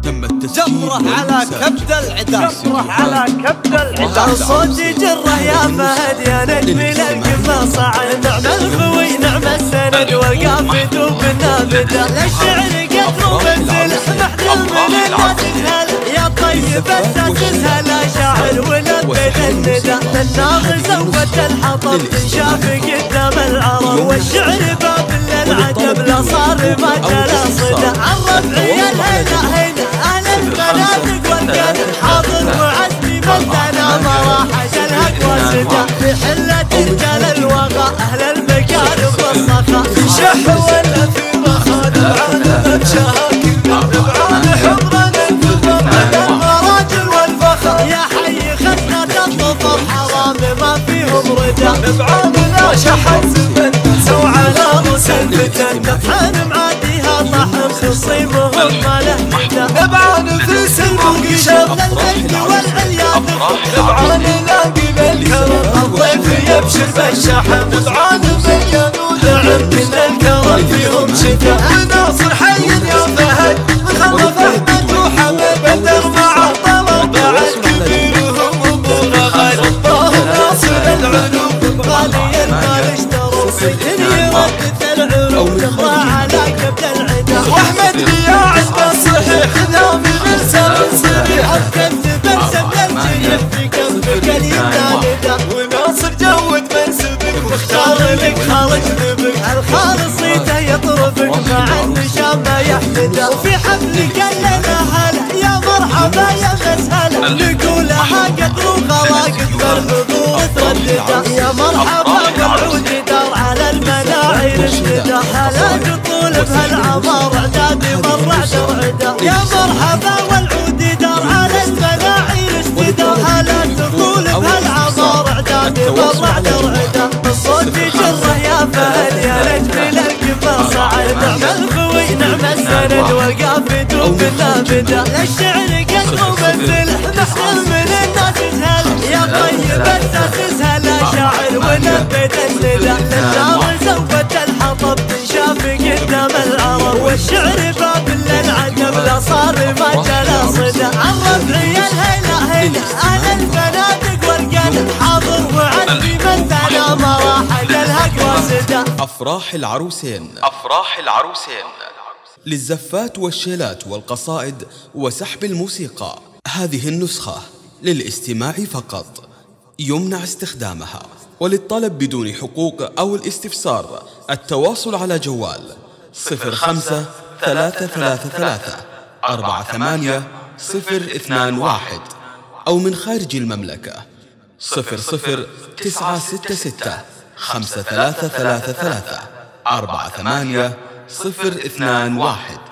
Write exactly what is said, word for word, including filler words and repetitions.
تم التسجيل جره على كبد العدا، جره على كبد العدا. صوتي جره يا فهد يا نجم القفا صعد. نعم الخوي نعم السند والقافد وبالنابده. للشعر قدر ومنزل محتل من الناس تهل. يا طيب اساسها لا شاعر ولبد الندى. للناظر زود الحطب تنشاف قدام العرب. والشعر باب للعجب لا صار ما جلا صدى. الربعي الهنا هنا اهل المناطق والقلب حاضر وعزمي مثلنا ما راح جلهك وسدى. في حلة رجال الوغى اهل المكارم والصخا. في شح ولا في مخاض بعانى بشهاكي بعانى حضرا الكفر على المراجل والفخر. يا حي خزنة الظفر حرام ما فيهم رجال. بعانى لا شحن زبن سو على رؤوس الفتن. نطحن معاديها طحن تصيبهم ما له مدى. بعانى في سلم قشر للمجد والعليا. بعانى لاقي بالكرم الضيف يبشر بالشحن. بعانى مليان ودعم من الكرم فيهم شكا. ناصر حي يا فهد خلف احمد وحمد بدر مع الطلب بعد كبيرهم ابو غخل. ناصر العلوم غالي المال اشتروا سجن يردد العلوم تخضع على كبد العدا. واحمد يا عزبه صحيح ذا من سبب صريح. كذب سد الجيب في كفك اليمنى. وناصر جود منسبك واختار لك خارج ذبك. الخالصيته يطرفك مع النشام ما يحمده. وفي حفلك لنا هلا يا مرحبا يا مسهلا. نقولها قدر وخلاقك بالحضور تردده. يا مرحبا والعود دار على المناعي اشتدى. هلا تطول بهالعمار اعدادي برع درعده. يا مرحبا والعود دار على المناعي اشتدى. هلا تطول بهالعمار اعدادي برع درعده. صوتي جره يا فهد يا نجم القفا صعد. نعم الخوي نعم السند والقافد وبالنابده. للشعر قدر ومنزل محتل من الناس تهل. يا طيب اساسها لا شاعر ونبت الندى. للنار زود الحطب تنشاف قدام العرب. والشعر باب للعجب لا صار ما جلا صدى. الربعي الهنا هنا اهل الفنادق والقلب حاضر وعزمي مثلنا ما راح جلهك وسدى. أفراح العروسين. أفراح العروسين للزفات والشيلات والقصائد وسحب الموسيقى. هذه النسخة للاستماع فقط، يمنع استخدامها. وللطلب بدون حقوق أو الاستفسار التواصل على جوال صفر خمسة ثلاثة ثلاثة ثلاثة أربعة ثمانية صفر اثنان واحد، أو من خارج المملكة صفر صفر تسعة ستة ستة خمسة ثلاثة ثلاثة ثلاثة أربعة ثمانية صفر اثنان واحد.